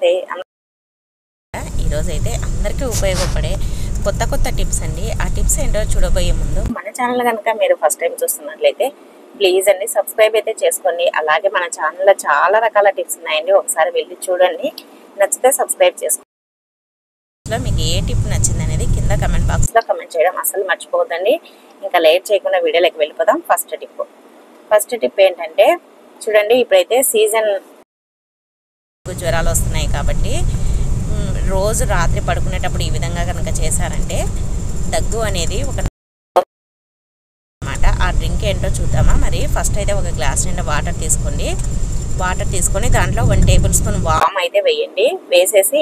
నమస్తే. ఈరోజైతే అందరికీ ఉపయోగపడే కొత్త టిప్స్ అండి. ఆ టిప్స్ ఏంటో చూడబోయే ముందు మన ఛానల్ కనుక మీరు ఫస్ట్ టైం చూస్తున్నట్లయితే ప్లీజ్ అండి సబ్స్క్రైబ్ అయితే చేసుకోండి. అలాగే మన ఛానల్లో చాలా రకాల టిప్స్ ఉన్నాయండి, ఒకసారి వెళ్ళి చూడండి. నచ్చితే సబ్స్క్రైబ్ చేసుకోండి. మీకు ఏ టిప్ నచ్చింది అనేది కింద కమెంట్ బాక్స్లో కమెంట్ చేయడం అసలు మర్చిపోవద్దండి. ఇంకా లేట్ చేయకుండా వీడియోలోకి వెళ్ళిపోదాం. ఫస్ట్ టిప్ ఏంటంటే చూడండి, ఇప్పుడైతే సీజన్ జ్వరాలు వస్తున్నాయి కాబట్టి రోజు రాత్రి పడుకునేటప్పుడు ఈ విధంగా కనుక చేశారంటే దగ్గు అనేది ఒక అన్నమాట. ఆ డ్రింక్ ఏంటో చూద్దామా. మరి ఫస్ట్ అయితే ఒక గ్లాస్ నిండా వాటర్ తీసుకొని దాంట్లో 1 టేబుల్ స్పూన్ వామ్ అయితే వేయండి. వేసేసి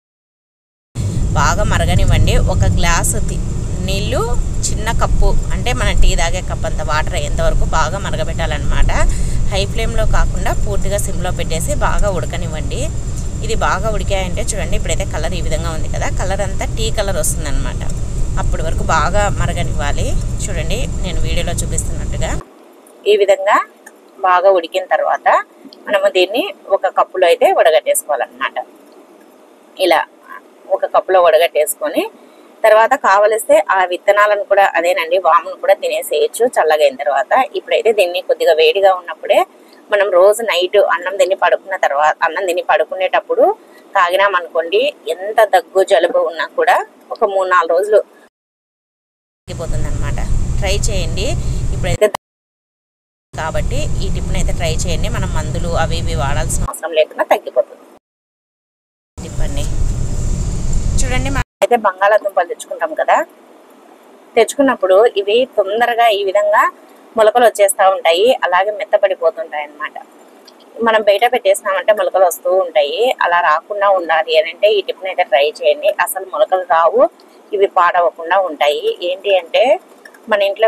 బాగా మరగనివ్వండి. ఒక గ్లాసు నీళ్ళు చిన్న కప్పు అంటే మనం టీ తాగే కప్ అంత వాటర్ అయ్యేంతవరకు బాగా మరగబెట్టాలన్నమాట. హై ఫ్లేమ్లో కాకుండా పూర్తిగా సిమ్లో పెట్టేసి బాగా ఉడకనివ్వండి. ఇది బాగా ఉడికాయంటే చూడండి, ఇప్పుడైతే కలర్ ఈ విధంగా ఉంది కదా, కలర్ అంతా టీ కలర్ వస్తుందన్నమాట. అప్పటి వరకు బాగా మరగనివ్వాలి. చూడండి నేను వీడియోలో చూపిస్తున్నట్టుగా ఈ విధంగా బాగా ఉడికిన తర్వాత మనము దీన్ని ఒక కప్పులో అయితే వడగట్టేసుకోవాలన్నమాట. ఇలా ఒక కప్పులో వడగట్టేసుకొని తర్వాత కావలిస్తే ఆ విత్తనాలను కూడా అదేనండి వామును కూడా తినేసేయచ్చు చల్లగైన తర్వాత. ఇప్పుడైతే దీన్ని కొద్దిగా వేడిగా ఉన్నప్పుడే మనం రోజు నైట్ అన్నం తిని పడుకునేటప్పుడు తాగినామనుకోండి, ఎంత దగ్గు జలుబు ఉన్నా కూడా ఒక 3-4 రోజులు తగ్గిపోతుంది అనమాట. ట్రై చేయండి. ఇప్పుడైతే కాబట్టి ఈ టిప్ని అయితే ట్రై చేయండి. మనం మందులు అవి ఇవి వాడాల్సిన అవసరం లేకుండా తగ్గిపోతుంది. టిప్ అండి. చూడండి, మనం అయితే బంగాళాదుంపలు తెచ్చుకుంటాం కదా, తెచ్చుకున్నప్పుడు ఇవి తొందరగా ఈ విధంగా మొలకలు వచ్చేస్తూ ఉంటాయి, అలాగే మెత్తపడిపోతుంటాయి అన్నమాట. మనం బయట పెట్టేసినామంటే మొలకలు వస్తూ ఉంటాయి. అలా రాకుండా ఉండాలి అని అంటే ఈ టిప్ని అయితే ట్రై చేయండి. అసలు మొలకలు రావు, ఇవి పాడవకుండా ఉంటాయి. ఏంటి అంటే మన ఇంట్లో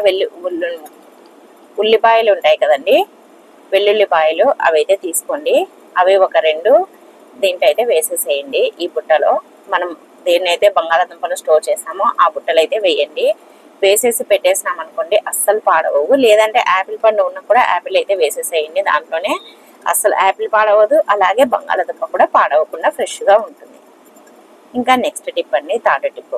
ఉల్లిపాయలు ఉంటాయి కదండి, వెల్లుల్లిపాయలు అవి అయితే తీసుకోండి. అవి ఒక 2 దీంట్లో అయితే వేసేసేయండి. ఈ బుట్టలో మనం దేన్ని అయితే బంగాళాదుంపలు స్టోర్ చేసామో ఆ బుట్టలు అయితే వేయండి. వేసేసి పెట్టేసినాం అనుకోండి అస్సలు పాడవవు. లేదంటే యాపిల్ పండు ఉన్నా కూడా యాపిల్ అయితే వేసేసేయండి దాంట్లోనే, అస్సలు యాపిల్ పాడవదు, అలాగే బంగాళాదుంప కూడా పాడవకుండా ఫ్రెష్గా ఉంటుంది. ఇంకా నెక్స్ట్ టిప్ అండి, థర్డ్ టిప్.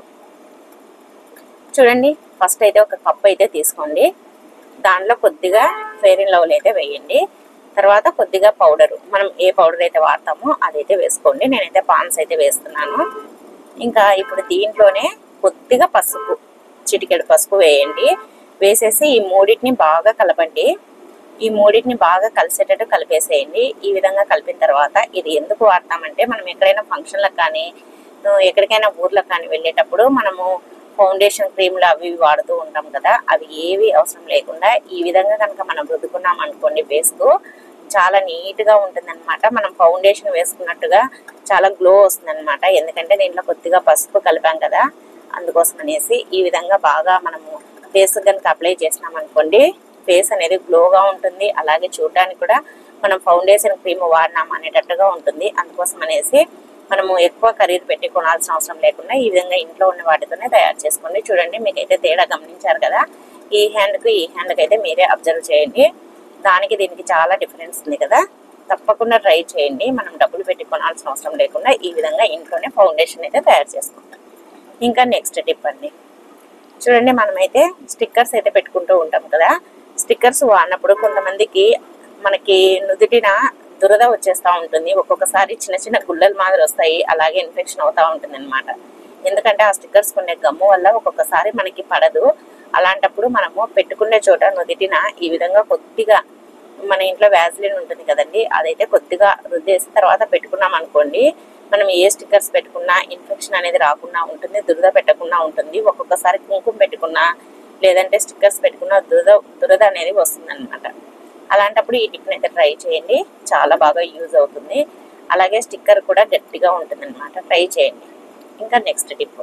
చూడండి, ఫస్ట్ అయితే ఒక కప్ అయితే తీసుకోండి. దాంట్లో కొద్దిగా ఫెయిర్ అండ్ లవ్లీ అయితే వేయండి. తర్వాత కొద్దిగా పౌడరు, మనం ఏ పౌడర్ అయితే వాడతామో అదైతే వేసుకోండి. నేనైతే పాన్స్ అయితే వేస్తున్నాను. ఇంకా ఇప్పుడు దీంట్లోనే కొద్దిగా పసుపు, చిటికెడు పసుపు వేయండి. వేసేసి ఈ మూడింటిని బాగా కలపండి. ఈ మూడింటిని బాగా కలిసేటట్టు కలిపేసేయండి. ఈ విధంగా కలిపిన తర్వాత ఇది ఎందుకు వాడతామంటే మనం ఎక్కడైనా ఫంక్షన్లకు కానీ ఎక్కడికైనా ఊర్లకు కానీ వెళ్ళేటప్పుడు మనము ఫౌండేషన్ క్రీమ్లు అవి వాడుతూ ఉంటాం కదా, అవి ఏవి అవసరం లేకుండా ఈ విధంగా కనుక మనం రుద్దుకున్నాం అనుకోండి ఫేస్కు చాలా నీట్గా ఉంటుంది అనమాట. మనం ఫౌండేషన్ వేసుకున్నట్టుగా చాలా గ్లో వస్తుంది అనమాట. ఎందుకంటే దీంట్లో కొద్దిగా పసుపు కలిపాం కదా, అందుకోసం అనేసి ఈ విధంగా బాగా మనము ఫేస్ కనుక అప్లై చేసినాం అనుకోండి ఫేస్ అనేది గ్లోగా ఉంటుంది. అలాగే చూడడానికి కూడా మనం ఫౌండేషన్ క్రీమ్ వాడినాం అనేటట్టుగా ఉంటుంది. అందుకోసం అనేసి మనము ఎక్కువ ఖరీదు పెట్టి కొనాల్సిన అవసరం లేకుండా ఈ విధంగా ఇంట్లో ఉన్న వాటితోనే తయారు చేసుకోండి. చూడండి, మీకైతే తేడా గమనించారు కదా, ఈ హ్యాండ్కి అయితే మీరే అబ్జర్వ్ చేయండి. దానికి దీనికి చాలా డిఫరెన్స్ ఉంది కదా, తప్పకుండా ట్రై చేయండి. మనం డబ్బులు పెట్టి కొనాల్సిన అవసరం లేకుండా ఈ విధంగా ఇంట్లోనే ఫౌండేషన్ అయితే తయారు చేసుకుంటాం. ఇంకా నెక్స్ట్ టిప్ అండి. చూడండి, మనమైతే స్టిక్కర్స్ అయితే పెట్టుకుంటూ ఉంటాం కదా, స్టిక్కర్స్ వాడినప్పుడు కొంతమందికి మనకి నుదుటిన దురద వచ్చేస్తూ ఉంటుంది. ఒక్కొక్కసారి చిన్న చిన్న గుళ్ళల మాదిరి వస్తాయి, అలాగే ఇన్ఫెక్షన్ అవుతూ ఉంటుంది అనమాట. ఎందుకంటే ఆ స్టిక్కర్స్ కొనే గమ్ము వల్ల ఒక్కొక్కసారి మనకి పడదు. అలాంటప్పుడు మనము పెట్టుకునే చోట నుదిటిన ఈ విధంగా కొద్దిగా మన ఇంట్లో వ్యాజిలిన్ ఉంటుంది కదండి, అదైతే కొద్దిగా రుద్దేసి తర్వాత పెట్టుకున్నాం అనుకోండి, మనం ఏ స్టిక్కర్స్ పెట్టుకున్నా ఇన్ఫెక్షన్ అనేది రాకుండా ఉంటుంది, దురద పెట్టకుండా ఉంటుంది. ఒక్కొక్కసారి కుంకుమ పెట్టుకున్నా లేదంటే స్టిక్కర్స్ పెట్టుకున్నా దురద అనేది వస్తుంది అనమాట. అలాంటప్పుడు ఈ టిప్ని అయితే ట్రై చేయండి, చాలా బాగా యూజ్ అవుతుంది. అలాగే స్టిక్కర్ కూడా గట్టిగా ఉంటుంది అనమాట, ట్రై చేయండి. ఇంకా నెక్స్ట్ టిప్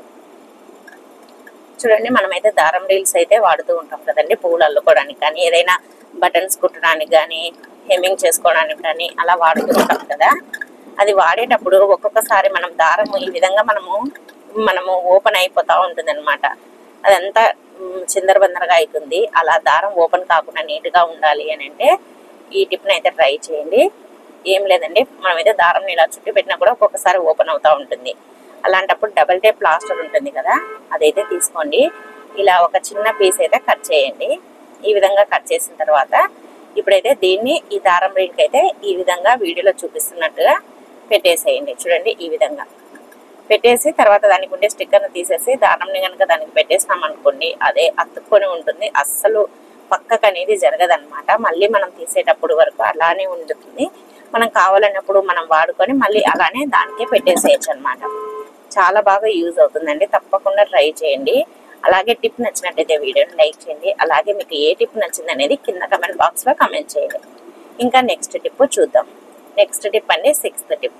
చూడండి, మనమైతే దారం రీల్స్ అయితే వాడుతూ ఉంటాం కదండి, పువ్వులు అల్లుకోవడానికి కానీ ఏదైనా బటన్స్ కుట్టడానికి కానీ హెమ్మింగ్ చేసుకోవడానికి కానీ అలా వాడుతూ ఉంటాం కదా. అది వాడేటప్పుడు ఒక్కొక్కసారి మనం దారం ఈ విధంగా మనము ఓపెన్ అయిపోతూ ఉంటుంది అనమాట. అదంతా చిందరబందరగా అవుతుంది. అలా దారం ఓపెన్ కాకుండా నీట్గా ఉండాలి అని అంటే ఈ టిప్ని అయితే ట్రై చేయండి. ఏం లేదండి, మనమైతే దారం ఇలా చుట్టి పెట్టినా కూడా ఒక్కొక్కసారి ఓపెన్ అవుతూ ఉంటుంది. అలాంటప్పుడు డబల్ టేప్ ప్లాస్టర్ ఉంటుంది కదా, అదైతే తీసుకోండి. ఇలా ఒక చిన్న పీస్ అయితే కట్ చేయండి. ఈ విధంగా కట్ చేసిన తర్వాత ఇప్పుడైతే దీన్ని ఈ దారం రింగ్కి అయితే ఈ విధంగా వీడియోలో చూపిస్తున్నట్టుగా పెట్టేసేయండి. చూడండి, ఈ విధంగా పెట్టేసి తర్వాత దానికి ఉండే స్టిక్కర్ను తీసేసి దారంని కనుక దానికి పెట్టేసినాం అనుకోండి, అదే అతుక్కొని ఉంటుంది, అస్సలు పక్కకు అనేది జరగదన్నమాట. మళ్ళీ మనం తీసేటప్పుడు వరకు అలానే ఉంటుంది. మనం కావాలన్నప్పుడు మనం వాడుకొని మళ్ళీ అలానే దానికే పెట్టేసేయచ్చు అనమాట. చాలా బాగా యూజ్ అవుతుందండి, తప్పకుండా ట్రై చేయండి. అలాగే టిప్ నచ్చినట్టయితే వీడియోని లైక్ చేయండి. అలాగే మీకు ఏ టిప్ నచ్చింది అనేది కింద కమెంట్ బాక్స్లో కమెంట్ చేయండి. ఇంకా నెక్స్ట్ టిప్ చూద్దాం. నెక్స్ట్ టిప్ అండి 6th టిప్.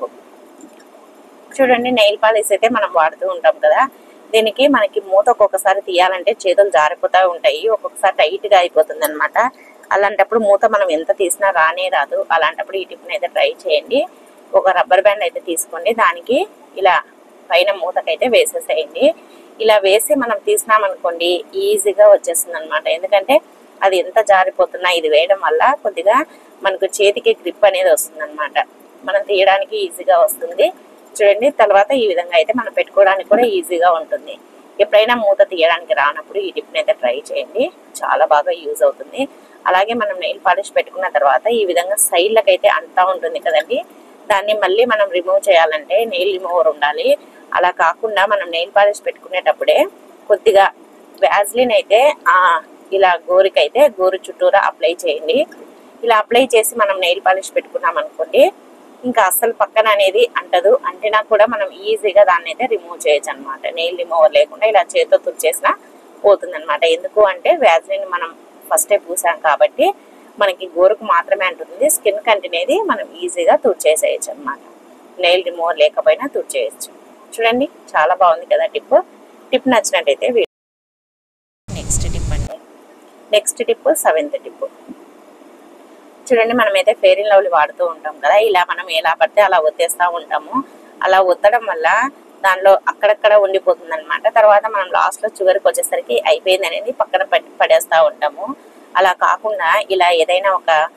చూడండి, నెయిల్ పాలిష్ అయితే మనం వాడుతూ ఉంటాం కదా, దీనికి మనకి మూత ఒక్కొక్కసారి తీయాలంటే చేతులు జారిపోతూ ఉంటాయి, ఒక్కొక్కసారి టైట్గా అయిపోతుంది అనమాట. అలాంటప్పుడు మూత మనం ఎంత తీసినా రానే రాదు. అలాంటప్పుడు ఈ టిప్ని అయితే ట్రై చేయండి. ఒక రబ్బర్ బ్యాండ్ అయితే తీసుకోండి, దానికి ఇలా పైన మూతకైతే వేసేసేయండి. ఇలా వేసి మనం తీసినామనుకోండి ఈజీగా వచ్చేస్తుంది అనమాట. ఎందుకంటే అది ఎంత జారిపోతున్నా ఇది వేయడం వల్ల కొద్దిగా మనకు చేతికి గ్రిప్ అనేది వస్తుంది అనమాట. మనం తీయడానికి ఈజీగా వస్తుంది. చూడండి, తర్వాత ఈ విధంగా అయితే మనం పెట్టుకోవడానికి కూడా ఈజీగా ఉంటుంది. ఎప్పుడైనా మూత తీయడానికి రానప్పుడు ఈ టిప్ని అయితే ట్రై చేయండి, చాలా బాగా యూజ్ అవుతుంది. అలాగే మనం నెయిల్ పాలిష్ పెట్టుకున్న తర్వాత ఈ విధంగా సైడ్లకు అయితే అంటా ఉంటుంది కదండి, దాన్ని మళ్ళీ మనం రిమూవ్ చేయాలంటే నెయిల్ రిమూవర్ ఉండాలి. అలా కాకుండా మనం నెయిల్ పాలిష్ పెట్టుకునేటప్పుడే కొద్దిగా వ్యాజ్లిన్ అయితే ఇలా గోరుకైతే గోరు చుట్టూరా అప్లై చేయండి. ఇలా అప్లై చేసి మనం నెయిల్ పాలిష్ పెట్టుకున్నాం అనుకోండి, ఇంకా అస్సలు పక్కన అనేది అంటదు. అంటినా కూడా మనం ఈజీగా దాన్ని అయితే రిమూవ్ చేయొచ్చు అనమాట. నెయిల్ రిమూవర్ లేకుండా ఇలా చేతితో తుడిచేసినా పోతుంది అనమాట. ఎందుకు అంటే వ్యాజ్లిన్ మనం ఫస్టే పూసాం కాబట్టి మనకి గోరుకు మాత్రమే అంటుంది, స్కిన్ కంటినేది మనం ఈజీగా తుడిచేసేయచ్చు అనమాట. నెయిల్ రిమూవర్ లేకపోయినా తుడిచేయచ్చు. చూడండి, చాలా బాగుంది కదా టిప్ నచ్చినట్టయితే నెక్స్ట్ టిప్ అండి. Next tip 7th tip. చూడండి, మనమైతే ఫెయిర్ అండ్ లవ్లీ వాడుతూ ఉంటాం కదా, ఇలా మనం ఎలా పడితే అలా ఒత్తేస్తూ ఉంటాము. అలా ఒత్తడం వల్ల దానిలో అక్కడక్కడ ఉండిపోతుంది అనమాట. తర్వాత మనం లాస్ట్లో చివరికి వచ్చేసరికి అయిపోయింది అనేది పక్కన పడేస్తూ ఉంటాము. అలా కాకుండా ఇలా ఏదైనా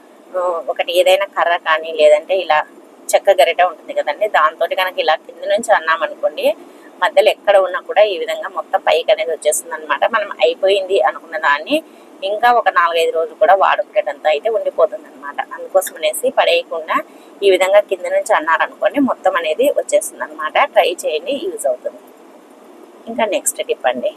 ఒకటి ఏదైనా కర్ర కానీ లేదంటే ఇలా చెక్క గరిట ఉంటుంది కదండి, దాంతో కనుక ఇలా కింద నుంచి అన్నామనుకోండి మధ్యలో ఎక్కడ ఉన్నా కూడా ఈ విధంగా మొత్తం పైకి అనేది వచ్చేస్తుంది అనమాట. మనం అయిపోయింది అనుకున్న దాన్ని ఇంకా ఒక 4-5 రోజులు కూడా వాడుకునేటంత అయితే ఉండిపోతుంది అనమాట. అందుకోసం అనేసి పడేయకుండా ఈ విధంగా కింద నుంచి అన్నారనుకోండి మొత్తం అనేది వచ్చేస్తుంది అనమాట. ట్రై చేయండి, యూజ్ అవుతుంది. ఇంకా నెక్స్ట్ టిప్ అండి.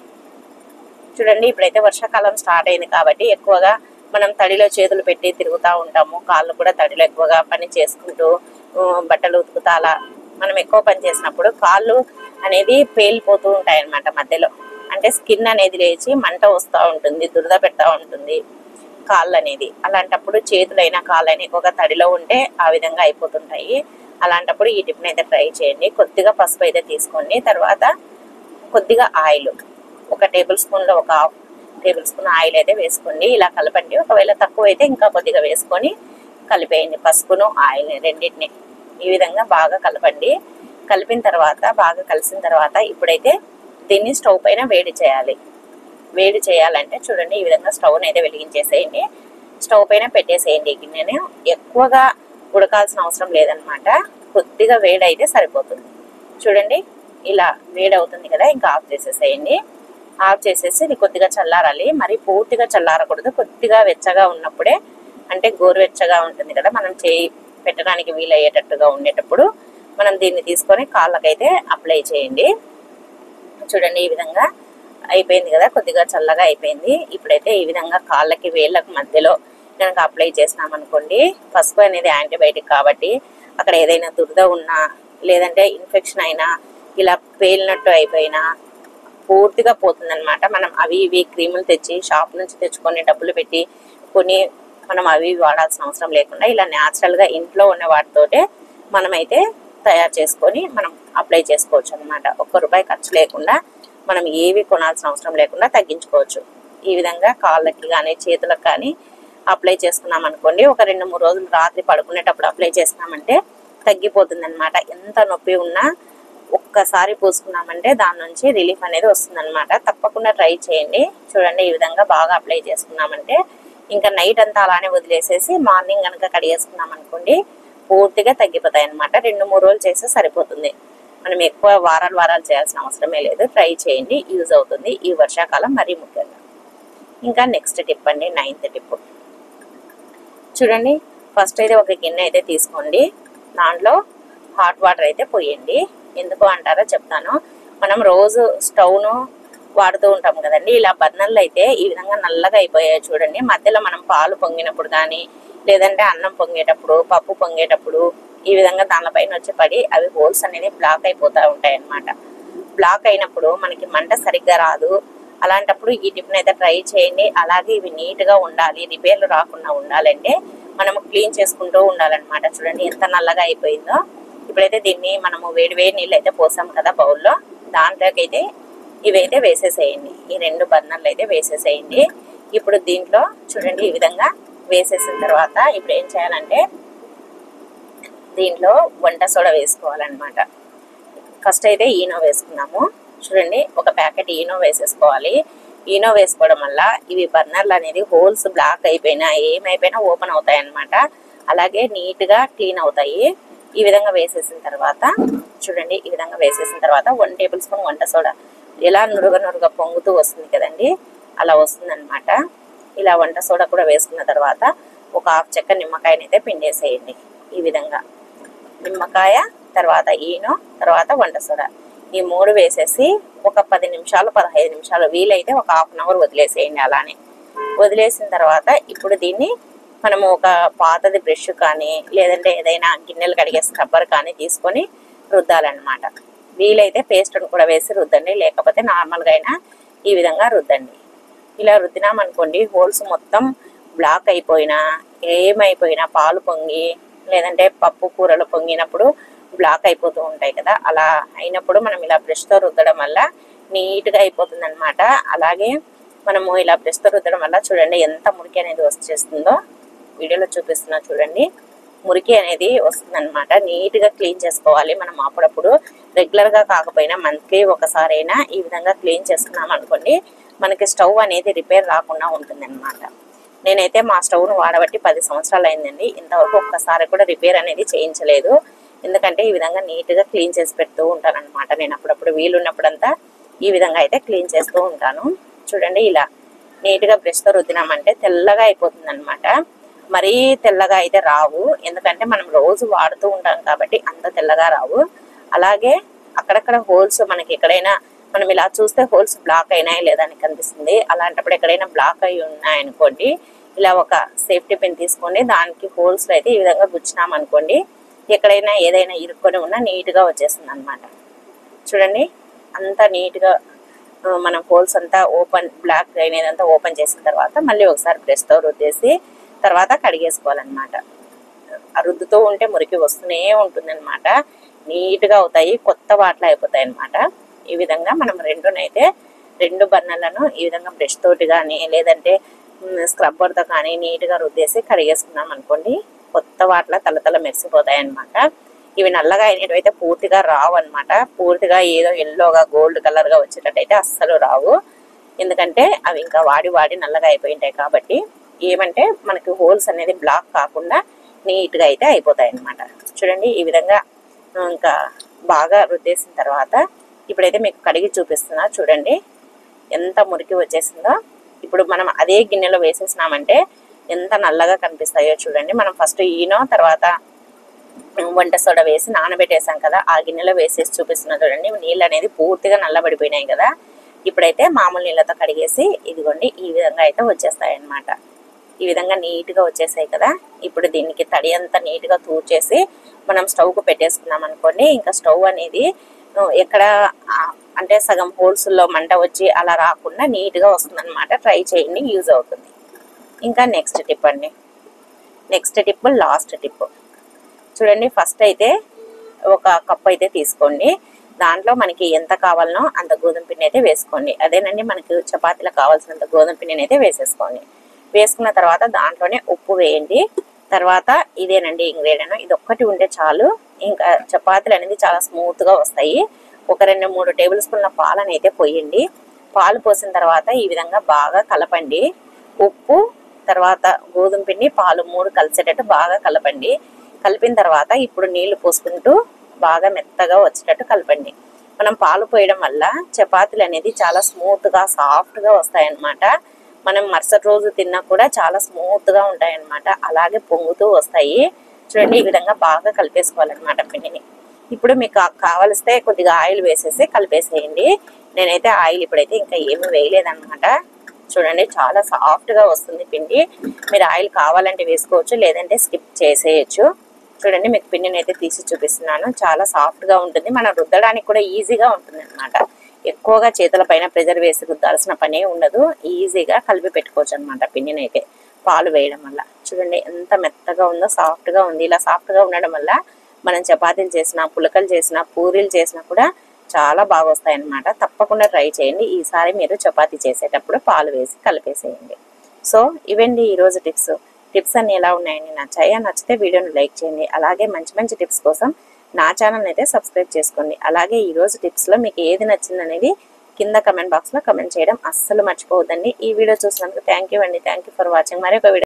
చూడండి, ఇప్పుడైతే వర్షాకాలం స్టార్ట్ అయింది కాబట్టి ఎక్కువగా మనం తడిలో చేతులు పెట్టి తిరుగుతూ ఉంటాము. కాళ్ళు కూడా తడిలో ఎక్కువగా పని చేసుకుంటూ బట్టలు ఉతుకుతా అలా మనం ఎక్కువ పని చేసినప్పుడు కాళ్ళు అనేది పేలిపోతూ ఉంటాయి అన్నమాట మధ్యలో. అంటే స్కిన్ అనేది లేచి మంట వస్తూ ఉంటుంది, దురద పెడతా ఉంటుంది కాళ్ళు అనేది. అలాంటప్పుడు చేతులైనా కాళ్ళైనా ఎక్కువగా తడిలో ఉంటే ఆ విధంగా అయిపోతుంటాయి. అలాంటప్పుడు ఈ టిప్ని అయితే ట్రై చేయండి. కొద్దిగా పసుపు అయితే తీసుకోండి, తర్వాత కొద్దిగా ఆయిల్, 1 టేబుల్ స్పూన్లో 1 హాఫ్ టేబుల్ స్పూన్ ఆయిల్ అయితే వేసుకోండి. ఇలా కలపండి. ఒకవేళ తక్కువ అయితే ఇంకా కొద్దిగా వేసుకొని కలిపేయండి. పసుపును ఆయిల్ రెండింటిని ఈ విధంగా బాగా కలపండి. కలిపిన తర్వాత బాగా కలిసిన తర్వాత ఇప్పుడైతే దీన్ని స్టవ్ పైన వేడి చేయాలి. వేడి చేయాలంటే చూడండి, ఈ విధంగా స్టవ్ని అయితే వెలిగించేసేయండి. స్టవ్ పైన పెట్టేసేయండి. గిన్నెని ఎక్కువగా ఉడకాల్సిన అవసరం లేదనమాట, కొద్దిగా వేడి అయితే సరిపోతుంది. చూడండి, ఇలా వేడి అవుతుంది కదా, ఇంకా ఆఫ్ చేసేసేయండి. ఆఫ్ చేసేసి ఇది కొద్దిగా చల్లారాలి. మరి పూర్తిగా చల్లారకూడదు, కొద్దిగా వెచ్చగా ఉన్నప్పుడే, అంటే గోరువెచ్చగా ఉంటుంది కదా, మనం చేయి పెట్టడానికి వీలయ్యేటట్టుగా ఉండేటప్పుడు మనం దీన్ని తీసుకొని కాళ్ళకైతే అప్లై చేయండి. చూడండి, ఈ విధంగా అయిపోయింది కదా, కొద్దిగా చల్లగా అయిపోయింది. ఇప్పుడైతే ఈ విధంగా కాళ్ళకి వేళ్ళకు మధ్యలో కనుక అప్లై చేసినామనుకోండి, పసుపు అనేది యాంటీబయాటిక్ కాబట్టి అక్కడ ఏదైనా దురద ఉన్నా లేదంటే ఇన్ఫెక్షన్ అయినా ఇలా పేలినట్టు అయిపోయినా పూర్తిగా పోతుందన్నమాట. మనం అవి ఇవి క్రీములు తెచ్చి షాప్ నుంచి తెచ్చుకొని డబ్బులు పెట్టి కొని మనం అవి వాడాల్సిన అవసరం లేకుండా ఇలా న్యాచురల్గా ఇంట్లో ఉన్న వాటితోటే మనమైతే తయారు చేసుకొని మనం అప్లై చేసుకోవచ్చు అనమాట. ₹1 ఖర్చు లేకుండా మనం ఏవి కొనాల్సిన అవసరం లేకుండా తగ్గించుకోవచ్చు. ఈ విధంగా కాళ్ళకి కానీ చేతులకు కానీ అప్లై చేసుకున్నాం అనుకోండి, ఒక 2-3 రోజులు రాత్రి పడుకునేటప్పుడు అప్లై చేసినామంటే తగ్గిపోతుంది అనమాట. ఎంత నొప్పి ఉన్నా ఒక్కసారి పూసుకున్నామంటే దాని నుంచి రిలీఫ్ అనేది వస్తుందన్నమాట. తప్పకుండా ట్రై చేయండి. చూడండి, ఈ విధంగా బాగా అప్లై చేసుకున్నామంటే ఇంకా నైట్ అంతా అలానే వదిలేసేసి మార్నింగ్ కనుక కడిగేసుకున్నాం అనుకోండి పూర్తిగా తగ్గిపోతాయి అన్నమాట. 2-3 రోజులు చేస్తే సరిపోతుంది. మనం ఎక్కువ వారాలు చేయాల్సిన అవసరమే లేదు. ట్రై చేయండి, యూజ్ అవుతుంది ఈ వర్షాకాలం మరీ ముఖ్యంగా. ఇంకా నెక్స్ట్ టిప్ అండి, 9th టిప్ చూడండి. ఫస్ట్ అయితే ఒక గిన్నె అయితే తీసుకోండి, దాంట్లో హాట్ వాటర్ అయితే పోయండి. ఎందుకు అంటారో చెప్తాను. మనం రోజు స్టవ్ను వాడుతూ ఉంటాం కదండి, ఇలా బర్నర్లు అయితే ఈ విధంగా నల్లగా అయిపోయాయి చూడండి. మధ్యలో మనం పాలు పొంగినప్పుడు కానీ, లేదంటే అన్నం పొంగేటప్పుడు, పప్పు పొంగేటప్పుడు ఈ విధంగా దానిపైన వచ్చి పడి అవి హోల్స్ అనేది బ్లాక్ అయిపోతూ ఉంటాయి అన్నమాట. బ్లాక్ అయినప్పుడు మనకి మంట సరిగ్గా రాదు. అలాంటప్పుడు ఈ టిప్ని అయితే ట్రై చేయండి. అలాగే ఇవి నీట్గా ఉండాలి, రిపేర్లు రాకుండా ఉండాలంటే మనము క్లీన్ చేసుకుంటూ ఉండాలన్నమాట. చూడండి ఎంత నల్లగా అయిపోయిందో. ఇప్పుడైతే దీన్ని మనము వేడి నీళ్ళు అయితే పోసాం కదా బౌల్లో, దాంట్లోకి అయితే ఇవైతే వేసేసేయండి. ఈ 2 బర్నర్లు అయితే వేసేసేయండి. ఇప్పుడు దీంట్లో చూడండి ఈ విధంగా వేసేసిన తర్వాత ఇప్పుడు ఏం చేయాలంటే దీంట్లో వంట సోడా వేసుకోవాలన్నమాట. ఫస్ట్ అయితే ఈనో వేసుకున్నాము. చూడండి ఒక ప్యాకెట్ ఈనో వేసేసుకోవాలి. ఈనో వేసుకోవడం వల్ల ఇవి బర్నర్లు అనేది హోల్స్ బ్లాక్ అయిపోయినా ఏమైపోయినా ఓపెన్ అవుతాయి అన్నమాట. అలాగే నీట్గా క్లీన్ అవుతాయి. ఈ విధంగా వేసేసిన తర్వాత చూడండి, ఈ విధంగా వేసేసిన తర్వాత 1 టేబుల్ స్పూన్ వంట సోడా ఎలా నురుగ పొంగుతూ వస్తుంది కదండి, అలా వస్తుందన్నమాట. ఇలా వంట సోడా కూడా వేసుకున్న తర్వాత ఒక 1/2 చెక్క నిమ్మకాయనైతే పిండేసేయండి. ఈ విధంగా నిమ్మకాయ, తర్వాత ఈనో, తర్వాత వంట సోడా ఈ 3 వేసేసి ఒక 10 నిమిషాలు 15 నిమిషాలు వీలైతే ఒక 1/2 అవర్ వదిలేసేయండి. అలానే వదిలేసిన తర్వాత ఇప్పుడు దీన్ని మనము ఒక పాతది బ్రష్ కానీ, లేదంటే ఏదైనా గిన్నెలు కడిగే స్క్రబ్బర్ కానీ తీసుకొని రుద్దాలన్నమాట. వీలైతే పేస్ట్ను కూడా వేసి రుద్దండి, లేకపోతే నార్మల్గా అయినా ఈ విధంగా రుద్దండి. ఇలా రుద్దినామనుకోండి హోల్స్ మొత్తం బ్లాక్ అయిపోయినా ఏమైపోయినా, పాలు పొంగి లేదంటే పప్పు కూరలు పొంగినప్పుడు బ్లాక్ అయిపోతూ ఉంటాయి కదా, అలా అయినప్పుడు మనం ఇలా బ్రష్తో రుద్దడం వల్ల నీట్గా అయిపోతుంది అనమాట. అలాగే మనము ఇలా బ్రష్తో రుద్దడం వల్ల చూడండి ఎంత మురికి అనేది వచ్చేస్తుందో, వీడియోలో చూపిస్తున్నా చూడండి. మురికి అనేది వస్తుందన్నమాట. నీట్గా క్లీన్ చేసుకోవాలి మనం అప్పుడప్పుడు, రెగ్యులర్గా కాకపోయినా మంత్లీ ఒకసారైనా ఈ విధంగా క్లీన్ చేసుకున్నాం అనుకోండి మనకి స్టవ్ అనేది రిపేర్ రాకుండా ఉంటుంది అనమాట. నేనైతే మా స్టవ్ను వాడబట్టి 10 సంవత్సరాలు అయిందండి. ఇంతవరకు ఒక్కసారి కూడా రిపేర్ అనేది చేయించలేదు. ఎందుకంటే ఈ విధంగా నీట్గా క్లీన్ చేసి పెడుతూ ఉంటాను అనమాట. నేను అప్పుడప్పుడు వీలున్నప్పుడంతా ఈ విధంగా అయితే క్లీన్ చేస్తూ ఉంటాను. చూడండి ఇలా నీట్గా బ్రష్తో రుద్దినామంటే తెల్లగా అయిపోతుంది అనమాట. మరీ తెల్లగా అయితే రావు, ఎందుకంటే మనం రోజు వాడుతూ ఉంటాం కాబట్టి అంత తెల్లగా రావు. అలాగే అక్కడక్కడ హోల్స్ మనకి ఎక్కడైనా మనం ఇలా చూస్తే హోల్స్ బ్లాక్ అయినాయి లేదా అని కనిపిస్తుంది. అలాంటప్పుడు ఎక్కడైనా బ్లాక్ అయి ఉన్నాయనుకోండి, ఇలా ఒక సేఫ్టీ పిన్ తీసుకోండి, దానికి హోల్స్ అయితే ఈ విధంగా గుచ్చినామనుకోండి ఎక్కడైనా ఏదైనా ఇరుక్కొని ఉన్నా నీట్గా వచ్చేస్తుంది అనమాట. చూడండి అంతా నీట్గా మనం హోల్స్ అంతా ఓపెన్ బ్లాక్ అయినదంతా ఓపెన్ చేసిన తర్వాత మళ్ళీ ఒకసారి బ్రష్తో రుద్దేసి తర్వాత కడిగేసుకోవాలన్నమాట. రుద్దుతూ ఉంటే మురికి వస్తూనే ఉంటుందన్నమాట. నీట్గా అవుతాయి, కొత్త వాటిలో అయిపోతాయి అన్నమాట. ఈ విధంగా మనం 2 బర్నర్లను ఈ విధంగా బ్రష్ తోటి కానీ లేదంటే స్క్రబ్బర్తో కానీ నీట్గా రుద్దేసి కడిగేసుకున్నాం అనుకోండి కొత్త వాటిలో తల మెరిసిపోతాయి అన్నమాట. ఇవి నల్లగా అయినవి అయితే పూర్తిగా రావు అనమాట. పూర్తిగా ఏదో ఎల్లోగా గోల్డ్ కలర్గా వచ్చేటట్టయితే అస్సలు రావు, ఎందుకంటే అవి ఇంకా వాడి నల్లగా అయిపోయి ఉంటాయి. కాబట్టి ఏమంటే మనకి హోల్స్ అనేది బ్లాక్ కాకుండా నీట్గా అయితే అయిపోతాయి అన్నమాట. చూడండి ఈ విధంగా ఇంకా బాగా రుద్దేసిన తర్వాత ఇప్పుడైతే మీకు కడిగి చూపిస్తున్నా. చూడండి ఎంత మురికి వచ్చేసిందో. ఇప్పుడు మనం అదే గిన్నెలో వేసేసినామంటే ఎంత నల్లగా కనిపిస్తాయో చూడండి. మనం ఫస్ట్ ఈనో తర్వాత వంట సోడా వేసి నానబెట్టేసాం కదా, ఆ గిన్నెలో వేసేసి చూపిస్తున్నా చూడండి. నీళ్ళు అనేది పూర్తిగా నల్లబడిపోయినాయి కదా. ఇప్పుడైతే మామూలు నీళ్ళతో కడిగేసి ఇదిగోండి ఈ విధంగా అయితే వచ్చేస్తాయి అన్నమాట. ఈ విధంగా నీట్గా వచ్చేసాయి కదా. ఇప్పుడు దీనికి తడి అంతా నీట్గా తూర్చేసి మనం స్టవ్కు పెట్టేసుకున్నాం అనుకోండి, ఇంకా స్టవ్ అనేది ఎక్కడ అంటే సగం హోల్స్లో మంట వచ్చి అలా రాకుండా నీట్గా వస్తుందన్నమాట. ట్రై చేయండి, యూజ్ అవుతుంది. ఇంకా నెక్స్ట్ టిప్ అండి, నెక్స్ట్ టిప్ లాస్ట్ టిప్ చూడండి. ఫస్ట్ అయితే ఒక కప్ అయితే తీసుకోండి, దాంట్లో మనకి ఎంత కావాలనో అంత గోధుమ పిండి అయితే వేసుకోండి. అదేనండి మనకి చపాతీలకు కావాల్సినంత గోధుమ పిండిని అయితే వేసేసుకోండి. వేసుకున్న తర్వాత దాంట్లోనే ఉప్పు వేయండి. తర్వాత ఇదేనండి ఇంగ్రీడియంట్, ఇది ఒక్కటి ఉంటే చాలు, ఇంకా చపాతీలు అనేది చాలా స్మూత్గా వస్తాయి. ఒక 2-3 టేబుల్ స్పూన్ల పాలను అయితే పోయండి. పాలు పోసిన తర్వాత ఈ విధంగా బాగా కలపండి. ఉప్పు తర్వాత గోధుమ పిండి పాలు 3 కలిసేటట్టు బాగా కలపండి. కలిపిన తర్వాత ఇప్పుడు నీళ్లు పోసుకుంటూ బాగా మెత్తగా వచ్చేటట్టు కలపండి. మనం పాలు పోయడం వల్ల చపాతీలు అనేది చాలా స్మూత్గా సాఫ్ట్గా వస్తాయన్నమాట. మనం మరుసటి రోజు తిన్నా కూడా చాలా స్మూత్గా ఉంటాయన్నమాట. అలాగే పొంగుతూ వస్తాయి. చూడండి, ఈ విధంగా బాగా కలిపేసుకోవాలన్నమాట పిండిని. ఇప్పుడు మీకు కావలిస్తే కొద్దిగా ఆయిల్ వేసేసి కలిపేసేయండి. నేనైతే ఆయిల్ ఇప్పుడైతే ఇంకా ఏమీ వేయలేదన్నమాట. చూడండి, చాలా సాఫ్ట్గా వస్తుంది పిండి. మీరు ఆయిల్ కావాలంటే వేసుకోవచ్చు, లేదంటే స్కిప్ చేసేయచ్చు. చూడండి, మీకు పిండిని అయితే తీసి చూపిస్తున్నాను. చాలా సాఫ్ట్గా ఉంటుంది. మనం రుద్దడానికి కూడా ఈజీగా ఉంటుంది అనమాట. ఎక్కువగా చేతుల పైన ప్రెజర్ వేసి రుద్దాల్సిన పనే ఉండదు. ఈజీగా కలిపి పెట్టుకోవచ్చు అనమాట పిండిని అయితే పాలు వేయడం వల్ల. చూడండి ఎంత మెత్తగా ఉందో, సాఫ్ట్గా ఉంది. ఇలా సాఫ్ట్గా ఉండడం వల్ల మనం చపాతీలు చేసినా, పులకలు చేసినా, పూరీలు చేసినా కూడా చాలా బాగా వస్తాయి అన్నమాట. తప్పకుండా ట్రై చేయండి. ఈసారి మీరు చపాతీ చేసేటప్పుడు పాలు వేసి కలిపేసేయండి. సో ఇవండి ఈరోజు టిప్స్ అన్ని ఎలా ఉన్నాయండి? నచ్చాయా? నచ్చితే వీడియోని లైక్ చేయండి. అలాగే మంచి మంచి టిప్స్ కోసం నా ఛానల్ అయితే సబ్స్క్రైబ్ చేసుకోండి. అలాగే ఈరోజు టిప్స్లో మీకు ఏది నచ్చిందనేది కింద కమెంట్ బాక్స్లో కమెంట్ చేయడం అస్సలు మర్చిపోవద్దండి. ఈ వీడియో చూసినందుకు థ్యాంక్ యూ అండి. Thank you for watching. మరొక వీడియో